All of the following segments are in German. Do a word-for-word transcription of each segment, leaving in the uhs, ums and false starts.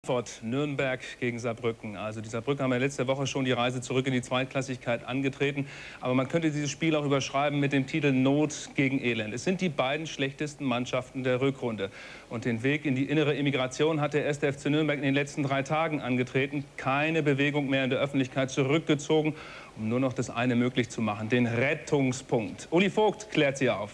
Nürnberg gegen Saarbrücken. Also die Saarbrücken haben ja letzte Woche schon die Reise zurück in die Zweitklassigkeit angetreten. Aber man könnte dieses Spiel auch überschreiben mit dem Titel Not gegen Elend. Es sind die beiden schlechtesten Mannschaften der Rückrunde. Und den Weg in die innere Emigration hat der erste F C Nürnberg in den letzten drei Tagen angetreten. Keine Bewegung mehr in der Öffentlichkeit, zurückgezogen, um nur noch das eine möglich zu machen, den Rettungspunkt. Uli Vogt klärt sie auf.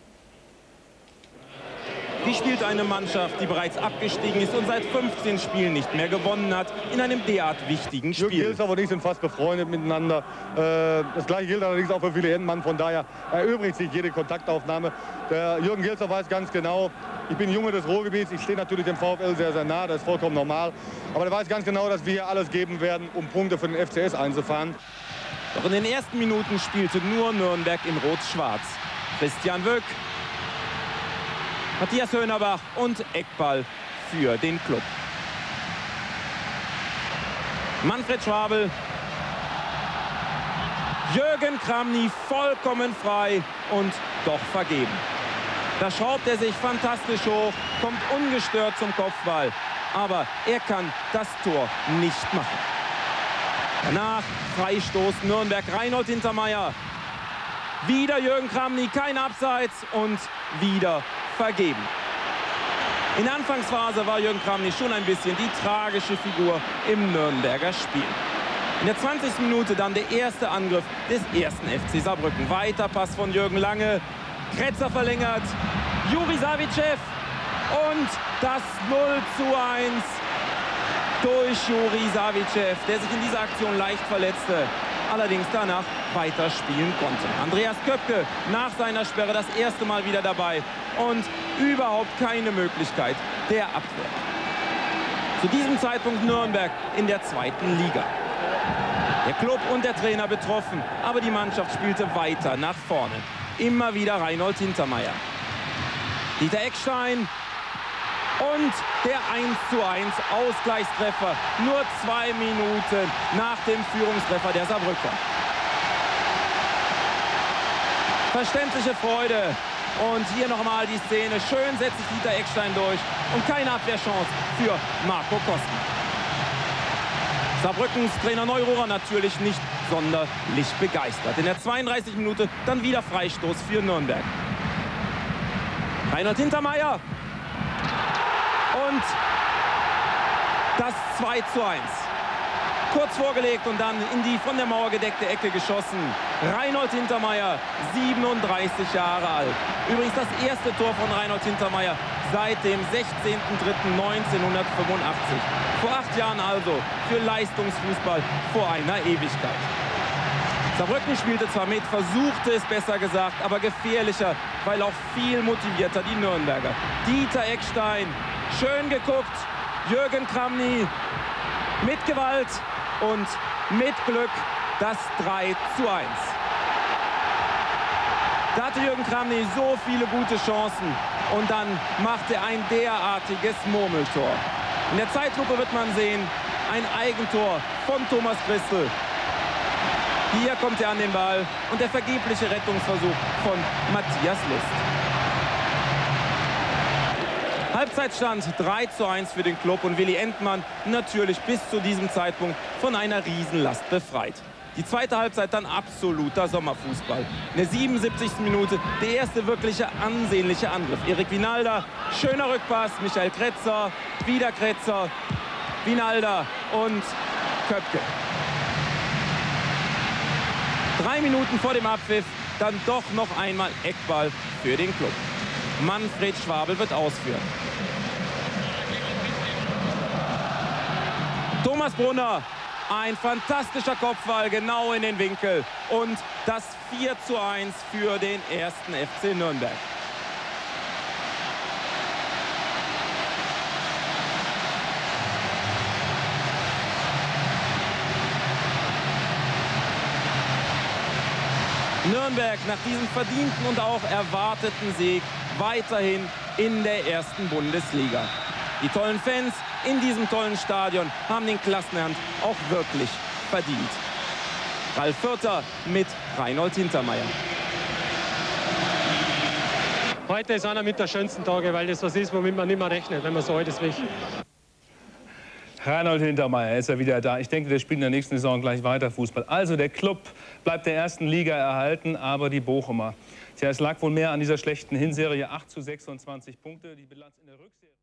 Wie spielt eine Mannschaft, die bereits abgestiegen ist und seit fünfzehn Spielen nicht mehr gewonnen hat, in einem derart wichtigen Spiel? Jürgen Gilsdorf und ich sind fast befreundet miteinander. Äh, das gleiche gilt allerdings auch für Willi Entenmann. Von daher erübrigt sich jede Kontaktaufnahme. Der Jürgen Gilsdorf weiß ganz genau, ich bin Junge des Ruhrgebiets. Ich stehe natürlich dem VfL sehr, sehr nah. Das ist vollkommen normal. Aber er weiß ganz genau, dass wir hier alles geben werden, um Punkte für den F C S einzufahren. Doch in den ersten Minuten spielte nur Nürnberg in Rot-Schwarz. Christian Wöck, Matthias Höhnerbach und Eckball für den Club. Manfred Schwabel, Jürgen Kramny vollkommen frei und doch vergeben. Da schraubt er sich fantastisch hoch, kommt ungestört zum Kopfball. Aber er kann das Tor nicht machen. Danach Freistoß Nürnberg, Reinhold Hintermeier. Wieder Jürgen Kramny, kein Abseits und wieder vergeben. In der Anfangsphase war Jürgen Kramny schon ein bisschen die tragische Figur im Nürnberger Spiel. In der zwanzigsten Minute dann der erste Angriff des ersten F C Saarbrücken. Weiter Pass von Jürgen Lange, Kretzer verlängert, Juri Savicev und das null zu eins durch Juri Savicev, der sich in dieser Aktion leicht verletzte, allerdings danach weiter spielen konnte. Andreas Köpke nach seiner Sperre das erste Mal wieder dabei und überhaupt keine Möglichkeit der Abwehr. Zu diesem Zeitpunkt Nürnberg in der zweiten Liga. Der Club und der Trainer betroffen, aber die Mannschaft spielte weiter nach vorne. Immer wieder Reinhold Hintermeier. Dieter Eckstein und der eins zu eins Ausgleichstreffer. Nur zwei Minuten nach dem Führungstreffer der Saarbrücker. Verständliche Freude. Und hier nochmal die Szene. Schön setzt sich Dieter Eckstein durch. Und keine Abwehrchance für Marco Kosten. Saarbrückens Trainer Neururer natürlich nicht sonderlich begeistert. In der zweiunddreißigsten Minute dann wieder Freistoß für Nürnberg. Reinhold Hintermeier. Und das zwei zu eins. Kurz vorgelegt und dann in die von der Mauer gedeckte Ecke geschossen. Reinhold Hintermeier, siebenunddreißig Jahre alt. Übrigens das erste Tor von Reinhold Hintermeier seit dem sechzehnten dritten neunzehnhundertfünfundachtzig. Vor acht Jahren also für Leistungsfußball vor einer Ewigkeit. Saarbrücken spielte zwar mit, versuchte es besser gesagt, aber gefährlicher, weil auch viel motivierter die Nürnberger. Dieter Eckstein, schön geguckt, Jürgen Kramny mit Gewalt und mit Glück das drei zu eins. Da hatte Jürgen Kramny so viele gute Chancen und dann macht er ein derartiges Murmeltor. In der Zeitlupe wird man sehen, ein Eigentor von Thomas Christel. Hier kommt er an den Ball und der vergebliche Rettungsversuch von Matthias List. Halbzeitstand drei zu eins für den Club und Willi Entenmann natürlich bis zu diesem Zeitpunkt von einer Riesenlast befreit. Die zweite Halbzeit dann absoluter Sommerfußball. In der siebenundsiebzigsten Minute der erste wirkliche ansehnliche Angriff. Erik Vinalda, schöner Rückpass, Michael Kretzer, wieder Kretzer, Vinalda und Köpke. Drei Minuten vor dem Abpfiff dann doch noch einmal Eckball für den Club. Manfred Schwabel wird ausführen. Thomas Brunner, ein fantastischer Kopfball genau in den Winkel. Und das vier zu eins für den ersten F C Nürnberg. Nürnberg nach diesem verdienten und auch erwarteten Sieg weiterhin in der ersten Bundesliga. Die tollen Fans in diesem tollen Stadion haben den Klassenerhalt auch wirklich verdient. Ralf Vierter mit Reinhold Hintermeier. Heute ist einer mit der schönsten Tage, weil das was ist, womit man nicht mehr rechnet, wenn man so alt ist wie ich. Reinhold Hintermeier ist ja wieder da. Ich denke, der spielt in der nächsten Saison gleich weiter Fußball. Also der Club bleibt der ersten Liga erhalten, aber die Bochumer. Tja, es lag wohl mehr an dieser schlechten Hinserie. acht zu sechsundzwanzig Punkte. Die Bilanz in der Rückserie.